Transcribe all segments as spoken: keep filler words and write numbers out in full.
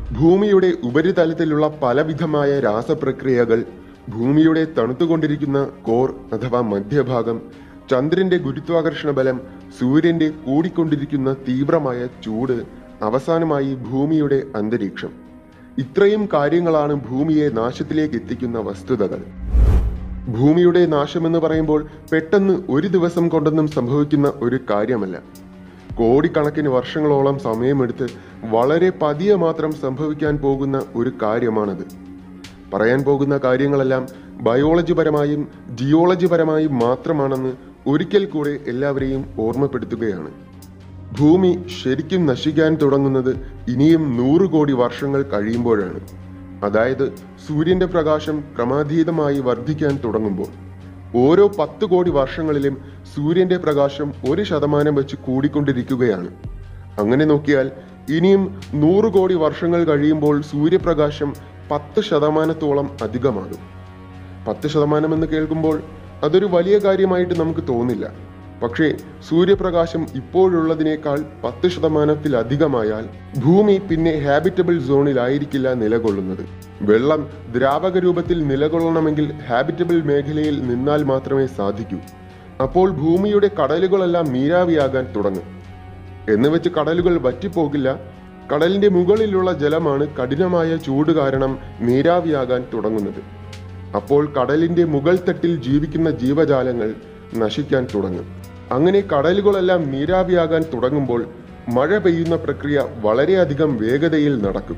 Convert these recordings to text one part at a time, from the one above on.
ഭൂമിയുടെ ഉപരിതലത്തിലുള്ള പലവിധമായ രാസപ്രക്രിയകൾ, ഭൂമിയുടെ തണുത്തുകൊണ്ടിരിക്കുന്ന കോർ അഥവാ മധ്യഭാഗം, ചന്ദ്രന്റെ ഗുരുത്വാകർഷണ ബലം, സൂര്യന്റെ കൂടിക്കൊണ്ടിരിക്കുന്ന തീവ്രമായ ചൂട്, അവസാനമായി ഭൂമിയുടെ അന്തരീക്ഷം. ഇത്രയും കാര്യങ്ങളാണ് ഭൂമിയെ നാശത്തിലേക്ക് എത്തിക്കുന്ന വസ്തുതകൾ. ഭൂമിയുടെ നാശമെന്ന് പറയുമ്പോൾ പെട്ടെന്ന് ഒരു ദിവസം കൊണ്ടൊന്നും സംഭവിക്കുന്ന ഒരു കാര്യമല്ല. കോടിക്കണക്കിന് വർഷങ്ങളോളം സമയമെടുത്ത് വളരെ പതിയെ മാത്രം സംഭവിക്കാൻ പോകുന്ന ഒരു കാര്യമാണത്. പറയാൻ പോകുന്ന കാര്യങ്ങളെല്ലാം ബയോളജിപരമായും ജിയോളജിപരമായും മാത്രമാണെന്ന് ഒരിക്കൽ കൂടെ എല്ലാവരെയും ഓർമ്മപ്പെടുത്തുകയാണ്. ഭൂമി ശരിക്കും നശിക്കാൻ തുടങ്ങുന്നത് ഇനിയും നൂറ് കോടി വർഷങ്ങൾ കഴിയുമ്പോഴാണ്. അതായത് സൂര്യന്റെ പ്രകാശം ക്രമാതീതമായി വർദ്ധിക്കാൻ തുടങ്ങുമ്പോൾ. ഓരോ പത്ത് കോടി വർഷങ്ങളിലും സൂര്യന്റെ പ്രകാശം ഒരു ശതമാനം വെച്ച് കൂടിക്കൊണ്ടിരിക്കുകയാണ്. അങ്ങനെ നോക്കിയാൽ ഇനിയും നൂറ് കോടി വർഷങ്ങൾ കഴിയുമ്പോൾ സൂര്യപ്രകാശം പത്ത് ശതമാനത്തോളം അധികമാകും. പത്ത് ശതമാനം എന്ന് കേൾക്കുമ്പോൾ അതൊരു വലിയ കാര്യമായിട്ട് നമുക്ക് തോന്നില്ല. പക്ഷേ സൂര്യപ്രകാശം ഇപ്പോഴുള്ളതിനേക്കാൾ പത്ത് ശതമാനത്തിലധികമായാൽ ഭൂമി പിന്നെ ഹാബിറ്റബിൾ സോണിലായിരിക്കില്ല നിലകൊള്ളുന്നത്. വെള്ളം ദ്രാവക രൂപത്തിൽ നിലകൊള്ളണമെങ്കിൽ ഹാബിറ്റബിൾ മേഖലയിൽ നിന്നാൽ മാത്രമേ സാധിക്കൂ. അപ്പോൾ ഭൂമിയുടെ കടലുകളെല്ലാം നീരാവിയാകാൻ തുടങ്ങും. എന്ന് വെച്ച് കടലുകൾ വറ്റിപ്പോകില്ല. കടലിന്റെ മുകളിലുള്ള ജലമാണ് കഠിനമായ ചൂട് കാരണം നീരാവിയാകാൻ തുടങ്ങുന്നത്. അപ്പോൾ കടലിന്റെ മുകൾ തട്ടിൽ ജീവിക്കുന്ന ജീവജാലങ്ങൾ നശിക്കാൻ തുടങ്ങും. അങ്ങനെ കടലുകളെല്ലാം നീരാവിയാകാൻ തുടങ്ങുമ്പോൾ മഴ പെയ്യുന്ന പ്രക്രിയ വളരെയധികം വേഗതയിൽ നടക്കും.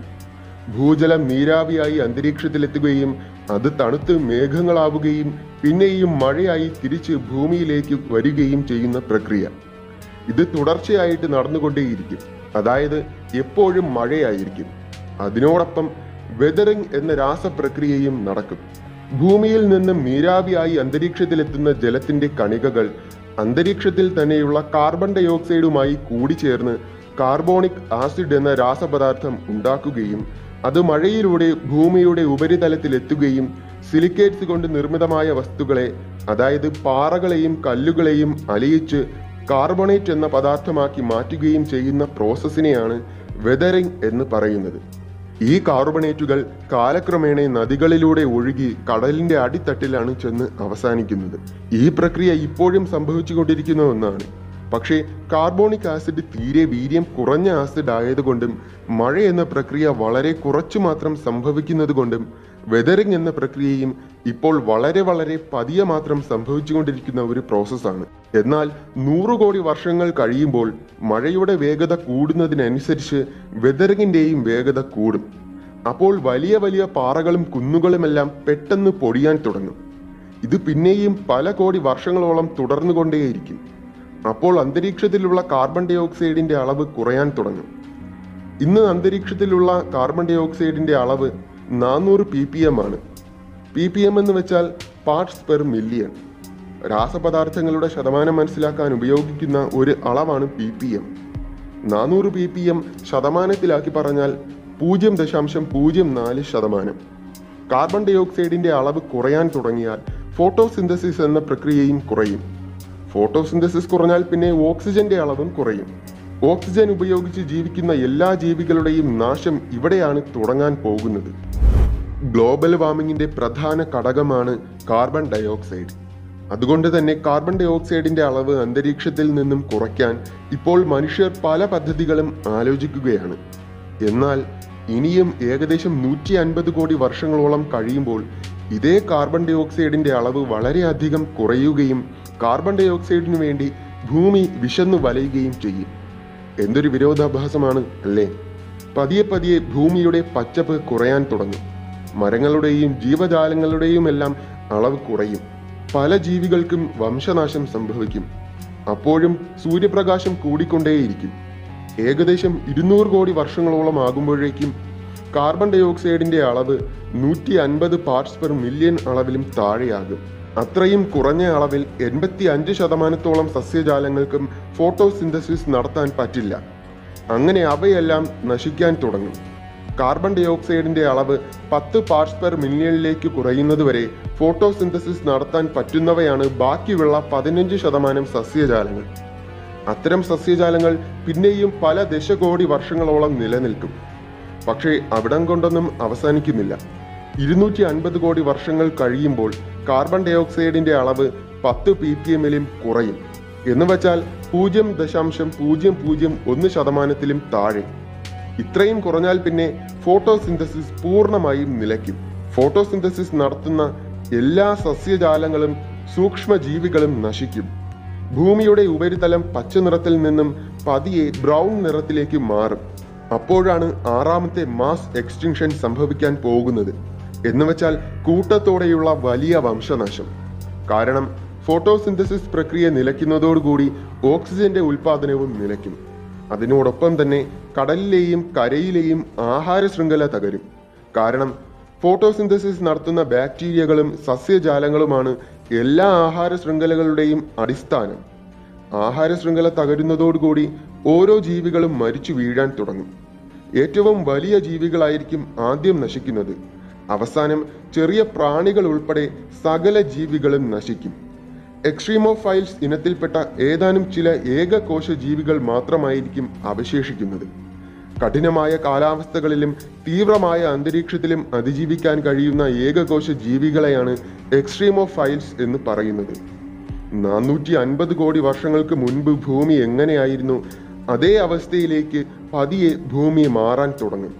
ഭൂജലം നീരാവിയായി അന്തരീക്ഷത്തിലെത്തുകയും അത് തണുത്ത് മേഘങ്ങളാവുകയും പിന്നെയും മഴയായി തിരിച്ച് ഭൂമിയിലേക്ക് വരികയും ചെയ്യുന്ന പ്രക്രിയ. ഇത് തുടർച്ചയായിട്ട് നടന്നുകൊണ്ടേയിരിക്കും. അതായത് എപ്പോഴും മഴയായിരിക്കും. അതിനോടൊപ്പം വെതറിംഗ് എന്ന രാസപ്രക്രിയയും നടക്കും. ഭൂമിയിൽ നിന്നും നീരാവിയായി അന്തരീക്ഷത്തിലെത്തുന്ന ജലത്തിന്റെ കണികകൾ അന്തരീക്ഷത്തിൽ തന്നെയുള്ള കാർബൺ ഡൈ ഓക്സൈഡുമായി കൂടിച്ചേർന്ന് കാർബോണിക് ആസിഡ് എന്ന രാസപദാർത്ഥം ഉണ്ടാക്കുകയും അത് മഴയിലൂടെ ഭൂമിയുടെ ഉപരിതലത്തിലെത്തുകയും സിലിക്കേറ്റ്സ് കൊണ്ട് നിർമ്മിതമായ വസ്തുക്കളെ, അതായത് പാറകളെയും കല്ലുകളെയും അലിയിച്ച് കാർബണേറ്റ് എന്ന പദാർത്ഥമാക്കി മാറ്റുകയും ചെയ്യുന്ന പ്രോസസ്സിനെയാണ് വെതറിംഗ് എന്ന് പറയുന്നത്. ഈ കാർബണേറ്റുകൾ കാലക്രമേണ നദികളിലൂടെ ഒഴുകി കടലിന്റെ അടിത്തട്ടിലാണ് ചെന്ന് അവസാനിക്കുന്നത്. ഈ പ്രക്രിയ ഇപ്പോഴും സംഭവിച്ചുകൊണ്ടിരിക്കുന്ന ഒന്നാണ്. പക്ഷേ കാർബോണിക് ആസിഡ് തീരെ വീര്യം കുറഞ്ഞ ആസിഡ് ആയതുകൊണ്ടും മഴ എന്ന പ്രക്രിയ വളരെ കുറച്ചു മാത്രം സംഭവിക്കുന്നത് കൊണ്ടും വെതറിംഗ് എന്ന പ്രക്രിയയും ഇപ്പോൾ വളരെ വളരെ പതിയെ മാത്രം സംഭവിച്ചുകൊണ്ടിരിക്കുന്ന ഒരു പ്രോസസ്സാണ്. എന്നാൽ നൂറു കോടി വർഷങ്ങൾ കഴിയുമ്പോൾ മഴയുടെ വേഗത കൂടുന്നതിനനുസരിച്ച് വെതറിങ്ങിന്റെയും വേഗത കൂടും. അപ്പോൾ വലിയ വലിയ പാറകളും കുന്നുകളുമെല്ലാം പെട്ടെന്ന് പൊടിയാൻ തുടങ്ങും. ഇത് പിന്നെയും പല കോടി വർഷങ്ങളോളം തുടർന്നുകൊണ്ടേയിരിക്കും. അപ്പോൾ അന്തരീക്ഷത്തിലുള്ള കാർബൺ ഡൈ ഓക്സൈഡിന്റെ അളവ് കുറയാൻ തുടങ്ങും. ഇന്ന് അന്തരീക്ഷത്തിലുള്ള കാർബൺ ഡൈ ഓക്സൈഡിന്റെ അളവ് നാനൂറ് പി പി എം ആണ്. പി പി എം എന്ന് വെച്ചാൽ പാർട്സ് പെർ മില്യൺ. രാസപദാർത്ഥങ്ങളുടെ ശതമാനം മനസ്സിലാക്കാൻ ഉപയോഗിക്കുന്ന ഒരു അളവാണ് പി പി എം. നാനൂറ് പി പി എം ശതമാനത്തിലാക്കി പറഞ്ഞാൽ പൂജ്യം ദശാംശം പൂജ്യം നാല് ശതമാനം. കാർബൺ ഡൈ ഓക്സൈഡിന്റെ അളവ് കുറയാൻ തുടങ്ങിയാൽ ഫോട്ടോസിന്തസിസ് എന്ന പ്രക്രിയയും കുറയും. ഫോട്ടോസിന്തസിസ് കുറഞ്ഞാൽ പിന്നെ ഓക്സിജന്റെ അളവും കുറയും. ഓക്സിജൻ ഉപയോഗിച്ച് ജീവിക്കുന്ന എല്ലാ ജീവികളുടെയും നാശം ഇവിടെയാണ് തുടങ്ങാൻ പോകുന്നത്. ഗ്ലോബൽ വാർമിംഗിന്റെ പ്രധാന ഘടകമാണ് കാർബൺ ഡൈ ഓക്സൈഡ്. അതുകൊണ്ട് തന്നെ കാർബൺ ഡൈ ഓക്സൈഡിന്റെ അളവ് അന്തരീക്ഷത്തിൽ നിന്നും കുറയ്ക്കാൻ ഇപ്പോൾ മനുഷ്യർ പല പദ്ധതികളും ആലോചിക്കുകയാണ്. എന്നാൽ ഇനിയും ഏകദേശം നൂറ്റി അൻപത് കോടി വർഷങ്ങളോളം കഴിയുമ്പോൾ ഇതേ കാർബൺ ഡൈ ഓക്സൈഡിന്റെ അളവ് വളരെയധികം കുറയുകയും കാർബൺ ഡൈ ഓക്സൈഡിനു വേണ്ടി ഭൂമി വിശന്നു വലയുകയും ചെയ്യും. എന്തൊരു വിരോധാഭാസമാണ് അല്ലേ? പതിയെ പതിയെ ഭൂമിയുടെ പച്ചപ്പ് കുറയാൻ തുടങ്ങും. മരങ്ങളുടെയും ജീവജാലങ്ങളുടെയും എല്ലാം അളവ് കുറയും. പല ജീവികൾക്കും വംശനാശം സംഭവിക്കും. അപ്പോഴും സൂര്യപ്രകാശം കൂടിക്കൊണ്ടേയിരിക്കും. ഏകദേശം ഇരുന്നൂറ് കോടി വർഷങ്ങളോളം ആകുമ്പോഴേക്കും കാർബൺ ഡൈ ഓക്സൈഡിന്റെ അളവ് നൂറ്റി അൻപത് പാർട്സ് പെർ മില്യൺ അളവിലും താഴെയാകും. അത്രയും കുറഞ്ഞ അളവിൽ എൺപത്തി അഞ്ച് ശതമാനത്തോളം സസ്യജാലങ്ങൾക്കും ഫോട്ടോസിന്തസിസ് നടത്താൻ പറ്റില്ല. അങ്ങനെ അവയെല്ലാം നശിക്കാൻ തുടങ്ങും. കാർബൺ ഡൈ ഓക്സൈഡിന്റെ അളവ് പത്ത് പാർട്സ് പെർ മില്യണിലേക്ക് കുറയുന്നതുവരെ ഫോട്ടോസിന്തസിസ് നടത്താൻ പറ്റുന്നവയാണ് ബാക്കിയുള്ള പതിനഞ്ച് ശതമാനം സസ്യജാലങ്ങൾ. അത്തരം സസ്യജാലങ്ങൾ പിന്നെയും പല ദശകോടി വർഷങ്ങളോളം നിലനിൽക്കും. പക്ഷേ അവിടം കൊണ്ടൊന്നും അവസാനിക്കുന്നില്ല. ഇരുന്നൂറ്റി അൻപത് കോടി വർഷങ്ങൾ കഴിയുമ്പോൾ കാർബൺ ഡയോക്സൈഡിന്റെ അളവ് പത്ത് പി പി എമ്മിലും കുറയും. എന്ന് വച്ചാൽ പൂജ്യം ദശാംശം പൂജ്യം പൂജ്യം ഒന്ന് ശതമാനത്തിലും താഴെ. ഇത്രയും കുറഞ്ഞാൽ പിന്നെ ഫോട്ടോസിന്തസിസ് പൂർണ്ണമായും നിലയ്ക്കും. ഫോട്ടോസിന്തസിസ് നടത്തുന്ന എല്ലാ സസ്യജാലങ്ങളും സൂക്ഷ്മജീവികളും നശിക്കും. ഭൂമിയുടെ ഉപരിതലം പച്ച നിറത്തിൽ നിന്നും പതിയെ ബ്രൗൺ നിറത്തിലേക്ക് മാറും. അപ്പോഴാണ് ആറാമത്തെ മാസ് എക്സ്റ്റിങ്ഷൻ സംഭവിക്കാൻ പോകുന്നത്. എന്ന് വെച്ചാൽ കൂട്ടത്തോടെയുള്ള വലിയ വംശനാശം. കാരണം ഫോട്ടോസിന്തസിസ് പ്രക്രിയ നിലയ്ക്കുന്നതോടുകൂടി ഓക്സിജന്റെ ഉൽപാദനവും നിലയ്ക്കും. അതിനോടൊപ്പം തന്നെ കടലിലെയും കരയിലെയും ആഹാര ശൃംഖല തകരും. കാരണം ഫോട്ടോസിന്തസിസ് നടത്തുന്ന ബാക്ടീരിയകളും സസ്യജാലങ്ങളുമാണ് എല്ലാ ആഹാര ശൃംഖലകളുടെയും അടിസ്ഥാനം. ആഹാര ശൃംഖല തകരുന്നതോടുകൂടി ഓരോ ജീവികളും മരിച്ചു വീഴാൻ തുടങ്ങും. ഏറ്റവും വലിയ ജീവികളായിരിക്കും ആദ്യം നശിക്കുന്നത്. അവസാനം ചെറിയ പ്രാണികൾ ഉൾപ്പെടെ സകല ജീവികളും നശിക്കും. എക്സ്ട്രീമോഫൈൽസ് ഇനത്തിൽപ്പെട്ട ഏതാനും ചില ഏകകോശ ജീവികൾ മാത്രമായിരിക്കും അവശേഷിക്കുന്നത്. കഠിനമായ കാലാവസ്ഥകളിലും തീവ്രമായ അന്തരീക്ഷത്തിലും അതിജീവിക്കാൻ കഴിയുന്ന ഏകകോശ ജീവികളെയാണ് എക്സ്ട്രീമോഫൈൽസ് എന്ന് പറയുന്നത്. നാനൂറ്റി അൻപത് കോടി വർഷങ്ങൾക്ക് മുൻപ് ഭൂമി എങ്ങനെയായിരുന്നു, അതേ അവസ്ഥയിലേക്ക് പതിയെ ഭൂമി മാറാൻ തുടങ്ങും.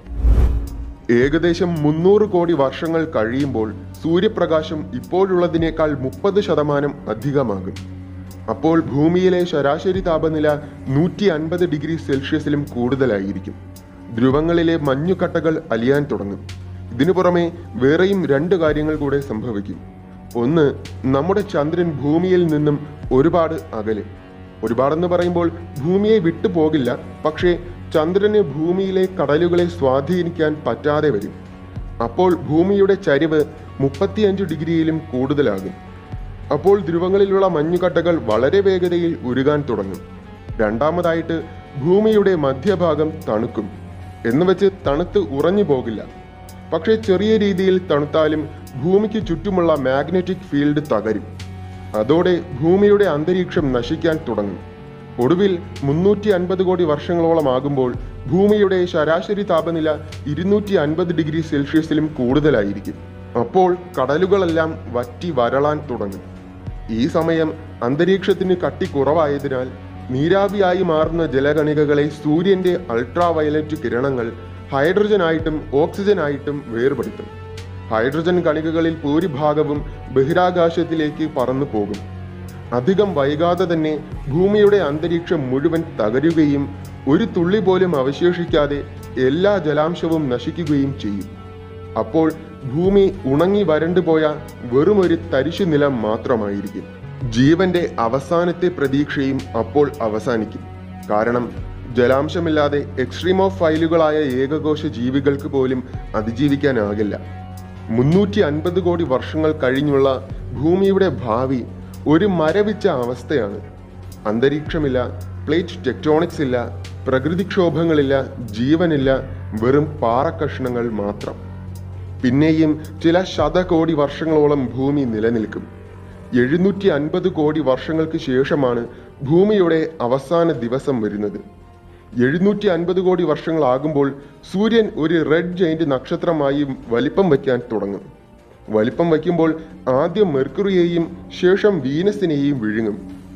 ഏകദേശം മുന്നൂറ് കോടി വർഷങ്ങൾ കഴിയുമ്പോൾ സൂര്യപ്രകാശം ഇപ്പോഴുള്ളതിനേക്കാൾ മുപ്പത് ശതമാനം അധികമാകും. അപ്പോൾ ഭൂമിയിലെ ശരാശരി താപനില നൂറ്റി അൻപത് ഡിഗ്രി സെൽഷ്യസിലും കൂടുതലായിരിക്കും. ധ്രുവങ്ങളിലെ മഞ്ഞുകട്ടകൾ അലിയാൻ തുടങ്ങും. ഇതിനു പുറമെ വേറെയും രണ്ട് കാര്യങ്ങൾ കൂടെ സംഭവിക്കും. ഒന്ന്, നമ്മുടെ ചന്ദ്രൻ ഭൂമിയിൽ നിന്നും ഒരുപാട് അകലെ. ഒരുപാടെന്ന് പറയുമ്പോൾ ഭൂമിയെ വിട്ടു പോകില്ല, പക്ഷേ ചന്ദ്രന് ഭൂമിയിലെ കടലുകളെ സ്വാധീനിക്കാൻ പറ്റാതെ വരും. അപ്പോൾ ഭൂമിയുടെ ചരിവ് മുപ്പത്തിയഞ്ച് ഡിഗ്രിയിലും കൂടുതലാകും. അപ്പോൾ ധ്രുവങ്ങളിലുള്ള മഞ്ഞുകട്ടകൾ വളരെ വേഗതയിൽ ഉരുകാൻ തുടങ്ങും. രണ്ടാമതായിട്ട് ഭൂമിയുടെ മധ്യഭാഗം തണുക്കും. എന്ന് വെച്ച് തണുത്ത് ഉറഞ്ഞു പോകില്ല, പക്ഷേ ചെറിയ രീതിയിൽ തണുത്താലും ഭൂമിക്ക് ചുറ്റുമുള്ള മാഗ്നറ്റിക് ഫീൽഡ് തകരും. അതോടെ ഭൂമിയുടെ അന്തരീക്ഷം നശിക്കാൻ തുടങ്ങും. ഒടുവിൽ മുന്നൂറ്റി അൻപത് കോടി വർഷങ്ങളോളം ആകുമ്പോൾ ഭൂമിയുടെ ശരാശരി താപനില ഇരുന്നൂറ്റി അൻപത് ഡിഗ്രി സെൽഷ്യസിലും കൂടുതലായിരിക്കും. അപ്പോൾ കടലുകളെല്ലാം വറ്റി വരളാൻ തുടങ്ങും. ഈ സമയം അന്തരീക്ഷത്തിന് കട്ടി കുറവായതിനാൽ നീരാവിയായി മാറുന്ന ജലകണികകളെ സൂര്യന്റെ അൾട്രാ വയലറ്റ് കിരണങ്ങൾ ഹൈഡ്രജനായിട്ടും ഓക്സിജനായിട്ടും വേർപെടുത്തും. ഹൈഡ്രജൻ കണികകളിൽ ഭൂരിഭാഗവും ബഹിരാകാശത്തിലേക്ക് പറന്നു പോകും. അധികം വൈകാതെ തന്നെ ഭൂമിയുടെ അന്തരീക്ഷം മുഴുവൻ തകരുകയും ഒരു തുള്ളി പോലും അവശേഷിക്കാതെ എല്ലാ ജലാംശവും നശിക്കുകയും ചെയ്യും. അപ്പോൾ ഭൂമി ഉണങ്ങി വരണ്ടുപോയ വെറുമൊരു തരിശു നിലം മാത്രമായിരിക്കും. ജീവന്റെ അവസാനത്തെ പ്രതീക്ഷയും അപ്പോൾ അവസാനിക്കും. കാരണം ജലാംശമില്ലാതെ എക്സ്ട്രീമോഫൈലുകളായ ഏകകോശ ജീവികൾക്ക് പോലും അതിജീവിക്കാനാകില്ല. മുന്നൂറ്റി അൻപത് കോടി വർഷങ്ങൾ കഴിഞ്ഞുള്ള ഭൂമിയുടെ ഭാവി ഒരു മരവിച്ച അവസ്ഥയാണ്. അന്തരീക്ഷമില്ല, പ്ലേറ്റ് ടെക്ടോണിക്സ് ഇല്ല, പ്രകൃതിക്ഷോഭങ്ങളില്ല, ജീവനില്ല, വെറും പാറക്കഷ്ണങ്ങൾ മാത്രം. പിന്നെയും ചില ശതകോടി വർഷങ്ങളോളം ഭൂമി നിലനിൽക്കും. എഴുന്നൂറ്റി അൻപത് കോടി വർഷങ്ങൾക്ക് ശേഷമാണ് ഭൂമിയുടെ അവസാന ദിവസം വരുന്നത്. എഴുന്നൂറ്റി അൻപത് കോടി വർഷങ്ങളാകുമ്പോൾ സൂര്യൻ ഒരു റെഡ് ജെയിന്റ് നക്ഷത്രമായി വലിപ്പം വയ്ക്കാൻ തുടങ്ങും. വലിപ്പം വയ്ക്കുമ്പോൾ ആദ്യം മെർക്കുറിയെയും ശേഷം വീനസിനെയും വിഴുങ്ങും.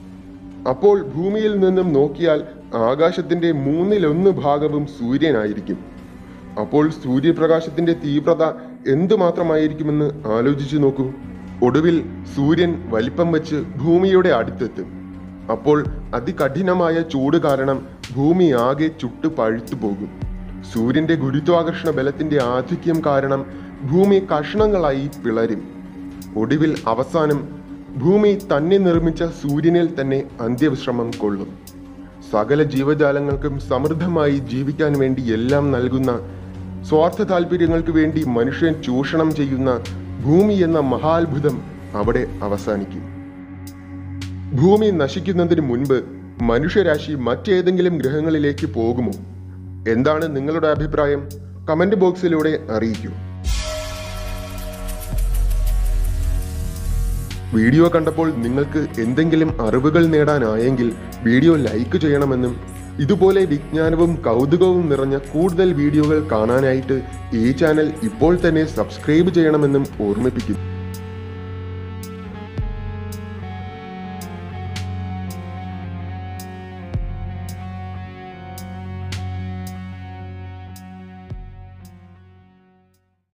അപ്പോൾ ഭൂമിയിൽ നിന്നും നോക്കിയാൽ ആകാശത്തിന്റെ മൂന്നിലൊന്ന് ഭാഗവും സൂര്യനായിരിക്കും. അപ്പോൾ സൂര്യപ്രകാശത്തിന്റെ തീവ്രത എന്തുമാത്രമായിരിക്കുമെന്ന് ആലോചിച്ചു നോക്കൂ. ഒടുവിൽ സൂര്യൻ വലിപ്പം വെച്ച് ഭൂമിയുടെ അടുത്തെത്തും. അപ്പോൾ അതികഠിനമായ ചൂട് കാരണം ഭൂമി ആകെ ചുട്ടു പഴുത്തു പോകും. സൂര്യന്റെ ഗുരുത്വാകർഷണ ബലത്തിന്റെ ആധിക്യം കാരണം ഭൂമി കഷ്ണങ്ങളായി പിളരും. ഒടുവിൽ അവസാനം ഭൂമി തന്നെ നിർമ്മിച്ച സൂര്യനിൽ തന്നെ അന്ത്യവിശ്രമം കൊള്ളും. സകല ജീവജാലങ്ങൾക്കും സമൃദ്ധമായി ജീവിക്കാൻ വേണ്ടി എല്ലാം നൽകുന്ന, സ്വാർത്ഥ താല്പര്യങ്ങൾക്ക് വേണ്ടി മനുഷ്യൻ ചൂഷണം ചെയ്യുന്ന ഭൂമി എന്ന മഹാത്ഭുതം അവിടെ അവസാനിക്കും. ഭൂമി നശിക്കുന്നതിന് മുൻപ് മനുഷ്യരാശി മറ്റേതെങ്കിലും ഗ്രഹങ്ങളിലേക്ക് പോകുമോ? എന്താണ് നിങ്ങളുടെ അഭിപ്രായം? കമന്റ് ബോക്സിലൂടെ അറിയിക്കൂ. വീഡിയോ കണ്ടപ്പോൾ നിങ്ങൾക്ക് എന്തെങ്കിലും അറിവുകൾ നേടാനായെങ്കിൽ വീഡിയോ ലൈക്ക് ചെയ്യണമെന്നും ഇതുപോലെ വിജ്ഞാനവും കൗതുകവും നിറഞ്ഞ കൂടുതൽ വീഡിയോകൾ കാണാനായിട്ട് ഈ ചാനൽ ഇപ്പോൾ തന്നെ സബ്സ്ക്രൈബ് ചെയ്യണമെന്നും ഓർമ്മിപ്പിക്കുന്നു.